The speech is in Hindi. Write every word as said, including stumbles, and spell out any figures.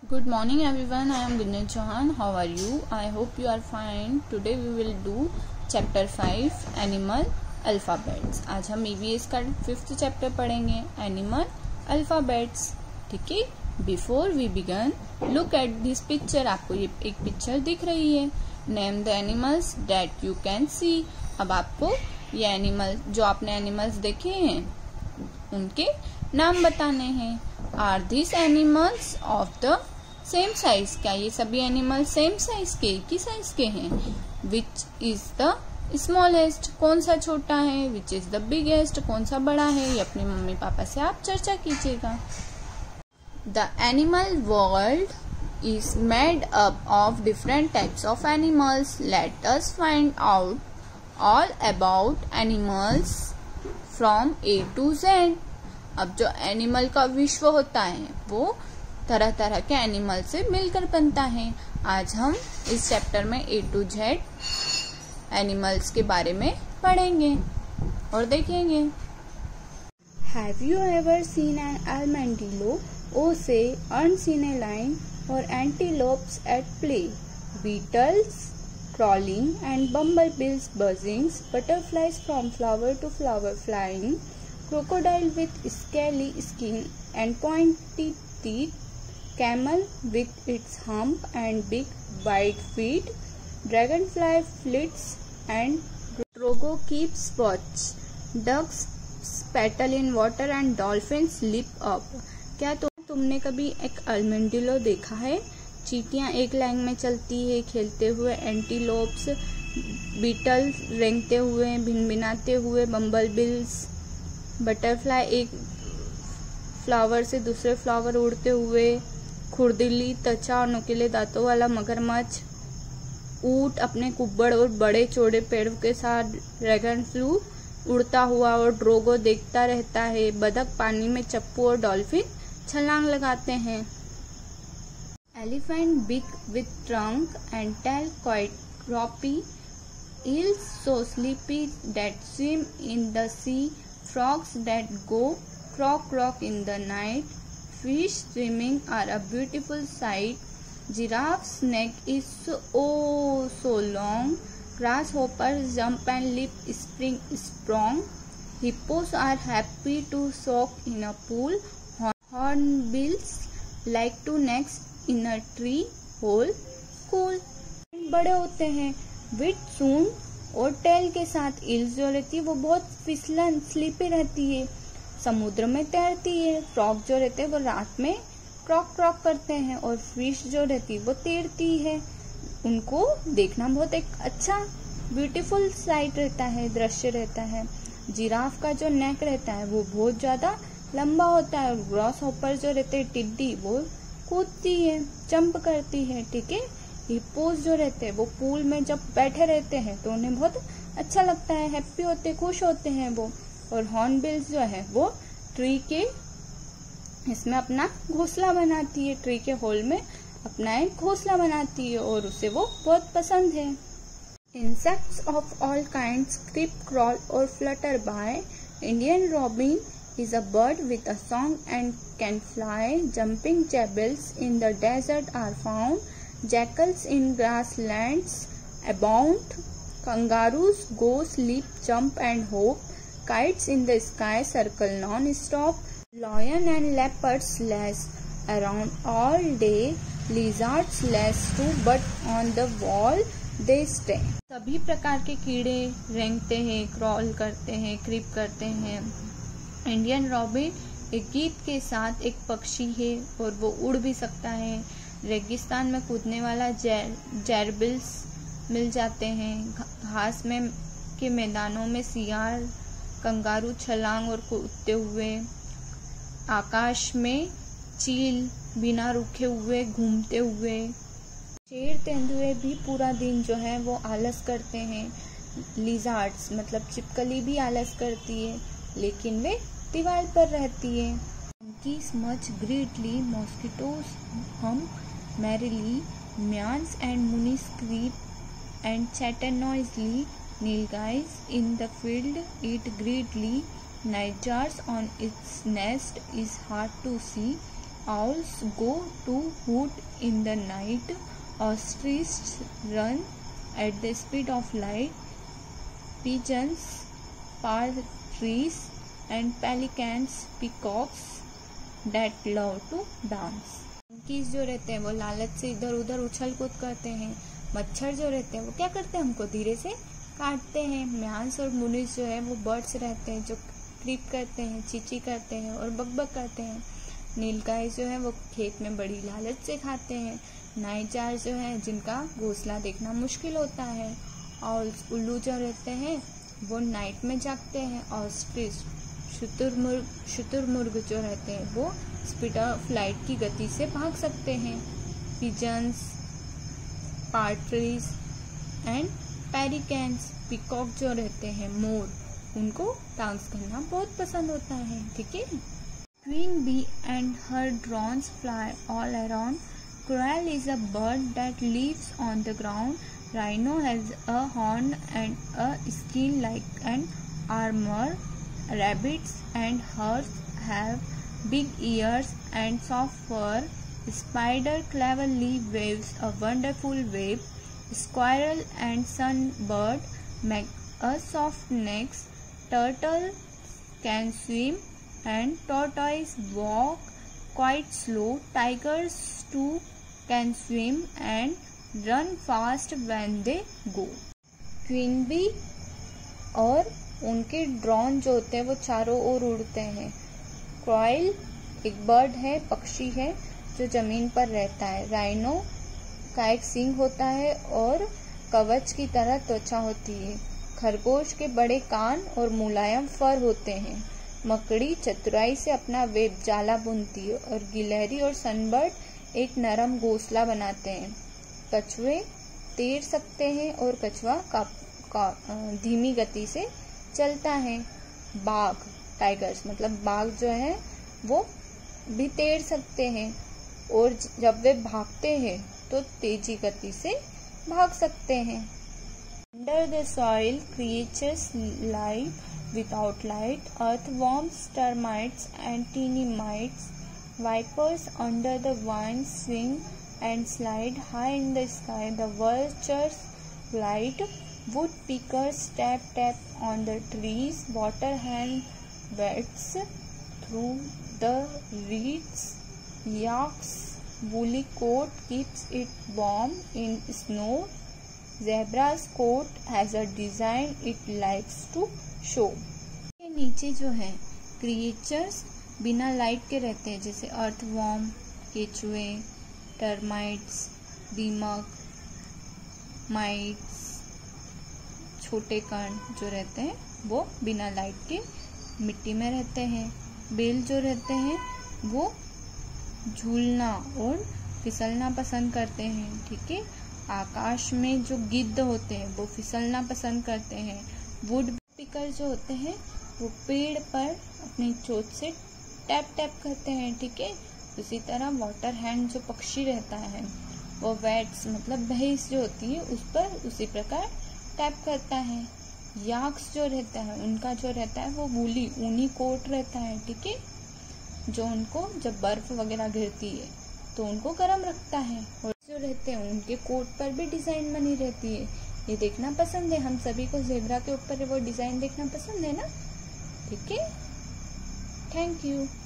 Good morning everyone, I am Gunjan Chauhan. How are you? I hope you are fine. Today we will do chapter five Animal Alphabets. आज हम E V S का फिफ्थ चैप्टर पढ़ेंगे Animal Alphabets. ठीक है, before we begin look at this picture. आपको ये एक पिक्चर दिख रही है. Name the animals that you can see. अब आपको ये एनिमल जो आपने एनिमल्स देखे हैं उनके नाम बताने हैं. Are this animals of the same size. क्या ये सभी एनिमल सेम साइज के एक ही साइज के हैं? Which is the smallest. कौन सा छोटा है? Which is the biggest. कौन सा बड़ा है? ये अपने मम्मी पापा से आप चर्चा कीजिएगा. The animal world is made up of different types of animals. Let us find out all about animals from A to Z. अब जो एनिमल का विश्व होता है वो तरह तरह के एनिमल से मिलकर बनता है. आज हम इस चैप्टर में ए टू जेड एनिमल्स के बारे में पढ़ेंगे और देखेंगे. Have you ever seen an armadillo, or say unseen a lion or antelopes at play? Beetles crawling and bumblebees buzzing, butterflies from flower to flower flying, crocodile with scaly skin and pointy teeth, camel with its hump and big wide feet, dragonfly flits and drogo keeps watch, ducks paddle in water and dolphins leap up. क्या तो तुमने कभी एक आर्मेडिलो देखा है? चींटियां एक लाइन में चलती है खेलते हुए, एंटीलोप्स बीटल रेंगते हुए भिनभिनाते हुए, बम्बलबीज बटरफ्लाई एक फ्लावर से दूसरे फ्लावर उड़ते हुए, खुरदीली त्वचा और नुकीले दांतों वाला मगरमच्छ, ऊंट अपने कुब्बड़ और बड़े चौड़े पेड़ के साथ, ड्रैगन फ्लू उड़ता हुआ और ड्रोगो देखता रहता है, बतख पानी में चप्पू और डॉल्फिन छलांग लगाते हैं. Elephant big with trunk and tail quite ropy, eels so sleepy that swim in the sea, frogs that go croak croak in the night, fish swimming are a beautiful sight, giraffe's neck is so oh so long, grasshoppers jump and leap spring strong, hippos are happy to soak in a pool, hornbills like to nest in a tree hole cool. बड़े होते हैं. विथ सून और टेल के साथ ईल्स जो रहती है वो बहुत फिसलन स्लीपी रहती है, समुद्र में तैरती है. फ्रॉग जो रहते हैं वो रात में क्रॉक क्रॉक करते हैं और फिश जो रहती है वो तैरती है. उनको देखना बहुत एक अच्छा ब्यूटीफुल साइट रहता है, दृश्य रहता है. जिराफ का जो नेक रहता है वो बहुत ज्यादा लंबा होता है. ग्रॉस हॉपर जो रहते हैं टिड्डी वो कूदती है, जंप करती है. ठीक है. हिप्पोस जो रहते हैं वो पूल में जब बैठे रहते हैं तो उन्हें बहुत अच्छा लगता है, हैप्पी होते खुश होते हैं वो. और हॉर्नबिल्स जो है वो ट्री के इसमें अपना घोंसला बनाती है, ट्री के होल में अपना एक घोंसला बनाती है और उसे वो बहुत पसंद है. Insects of all kinds creep crawl और flutter by. Indian robin is a bird with a song and can fly. Jumping jackals in the desert are found. Jackals in grasslands abound. Kangaroos go sleep, jump and hop. Kites in the sky circle non-stop. Lion and leopards lash around all day. Lizards lash too, but on the wall they stay. सभी प्रकार के कीड़े रेंगते हैं, क्रॉल करते हैं, क्रीप करते हैं. इंडियन रॉबिन एक गीत के साथ एक पक्षी है और वो उड़ भी सकता है. रेगिस्तान में कूदने वाला जैरबिल्स मिल जाते हैं. घास में के मैदानों में सियार कंगारू छलांग और कूदते हुए. आकाश में चील बिना रुके हुए घूमते हुए. शेर तेंदुए भी पूरा दिन जो है वो आलस करते हैं. लिजार्ड्स मतलब छिपकली भी आलस करती है लेकिन वे दीवार पर रहती है. monkeys much greatly, mosquitoes hum merrily, meows and moonies creep and chatter noisily, nilgies in the field eat greedily, nightjars on its nest is hard to see, Owls go to hoot in the night. Ostriches run at the speed of light. Pigeons pass trees, and pelicans peacocks that love to dance. monkeys जो रहते हैं वो लालच से इधर उधर उछल कूद करते हैं. मच्छर जो रहते हैं वो क्या करते हैं, हमको धीरे से काटते हैं. म्यांस और मुनिस जो है वो बर्ड्स रहते हैं जो क्रीप करते हैं, चींची करते हैं और बकबक करते हैं. नीलगाय जो है वो खेत में बड़ी लालच से खाते हैं. नाइजार जो है जिनका घोंसला देखना मुश्किल होता है. और उल्लू जो रहते हैं वो नाइट में जागते हैं. ऑस्ट्रिच शुतुरमुर्ग शुतुरमुर्ग जो रहते हैं वो स्पीड ऑफ लाइट की गति से भाग सकते हैं. Pigeons partridge and pelicans peacock जो रहते हैं मोर, उनको डांस करना बहुत पसंद होता है. ठीक है. Queen bee and her drones fly all around. Quail is a bird that lives on the ground. Rhino has a horn and a skin like an armor. Rabbits and hares have big ears and soft fur. Spider cleverly weaves a wonderful web. Squirrel and sunbird make a soft nest. Turtle can swim and tortoise walk quite slow. Tigers too can swim and run fast when they go. Queen bee और उनके ड्रोन जो होते हैं वो चारों ओर उड़ते हैं. क्वाइल एक बर्ड है, पक्षी है जो जमीन पर रहता है. राइनो का एक सींग होता है और कवच की तरह त्वचा होती है. खरगोश के बड़े कान और मुलायम फर होते हैं. मकड़ी चतुराई से अपना वेब जाला बुनती है और गिलहरी और सनबर्ड एक नरम घोंसला बनाते हैं. कछुए तैर सकते हैं और कछुआ का, का धीमी गति से चलता है. बाघ टाइगर्स मतलब बाघ जो है वो भी तैर सकते हैं और जब वे भागते हैं तो तेजी गति से भाग सकते हैं. Under the soil creatures live without light. Earthworms, termites and teeny mites. Vipers under the vines swing and slide high in the sky. The vultures glide. Woodpeckers tap tap on the trees. Water hen wades through the reeds. Yak's woolly coat keeps it warm in snow. Zebra's coat has a design it likes to show. के नीचे जो है क्रिएचर्स बिना लाइट के रहते हैं जैसे अर्थवॉर्म, केचुए, टर्माइट्स, दीमक, माइट्स, छोटे कण जो रहते हैं वो बिना लाइट के मिट्टी में रहते हैं. बेल जो रहते हैं वो झूलना और फिसलना पसंद करते हैं. ठीक है. आकाश में जो गिद्ध होते हैं वो फिसलना पसंद करते हैं. वुड पिकर जो होते हैं वो पेड़ पर अपनी चोंच से टैप टैप करते हैं. ठीक है. उसी तरह वाटर हैंड जो पक्षी रहता है वो वैट्स मतलब भैंस जो होती है उस पर उसी प्रकार टैप करता है. याक्स जो रहता है उनका जो रहता है वो वूली ऊनी कोट रहता है. ठीक है. जो उनको जब बर्फ वगैरह गिरती है तो उनको गर्म रखता है. और जो रहते हैं उनके कोट पर भी डिजाइन बनी रहती है. ये देखना पसंद है. हम सभी को ज़ेब्रा के ऊपर वो डिजाइन देखना पसंद है ना. ठीक है. Thank you.